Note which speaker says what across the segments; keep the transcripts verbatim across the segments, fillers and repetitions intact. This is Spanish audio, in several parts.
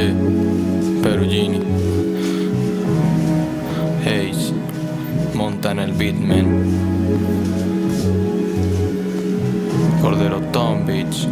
Speaker 1: Yeah, Perugini, Hayes, montan el beatman, Cordero Tom Beach.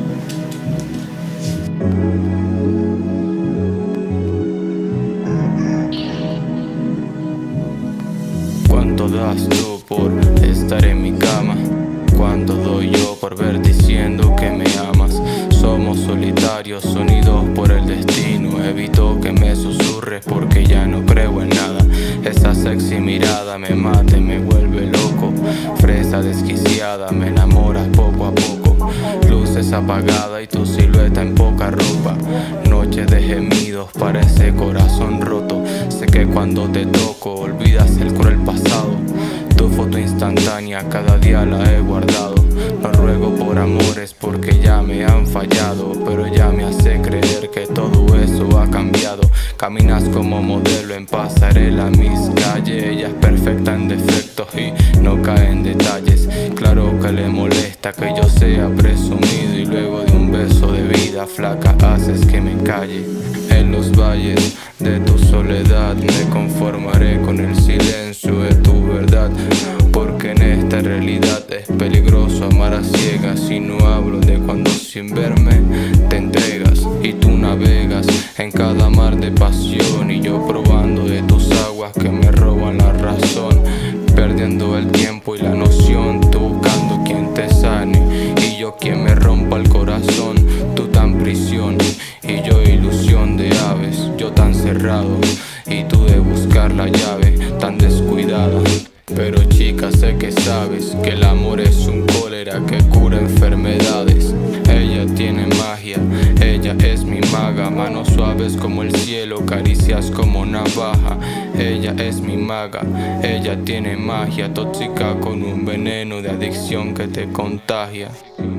Speaker 1: ¿Cuánto das tú por estar en mi cama? ¿Cuánto doy yo por ver diciendo que me amas? Somos solitarios, unidos por el destino. Evito que me susurres porque ya no creo en nada. Esa sexy mirada me mata y me vuelve loco. Fresa desquiciada, me enamoras poco a poco. Luces apagadas y tu silueta en poca ropa. Noche de gemidos para ese corazón roto. Sé que cuando te toco olvidas el cruel pasado. Tu foto instantánea cada día la he guardado. No ruego por amores porque ya me han fallado, pero ella me hace creer que todo eso ha cambiado. Caminas como modelo en pasarela mis calles. Ella es perfecta en defectos y no cae en detalles. Claro que le molesta que yo sea presumido y luego de un beso de vida flaca haces que me calle. En los valles de tu soledad me conformaré con el silencio de tu verdad, porque en esta realidad es peligroso amar a ciegas. Y no hablo de cuando sin verme te entregas y tú navegas en cada mar de pasión, y yo probando de tus aguas que me roban la razón, perdiendo el tiempo y la noción, tú buscando quien te sane y yo quien me rompa el corazón. Tú tan prisión y yo ilusión de aves, yo tan cerrado y tú de buscar la llave, tan descuidada. Pero chica, sé que sabes que el amor es un cólera que cura enfermedades. Ella tiene magia, ella es mi maga. Manos suaves como el cielo, caricias como navaja. Ella es mi maga, ella tiene magia tóxica con un veneno de adicción que te contagia.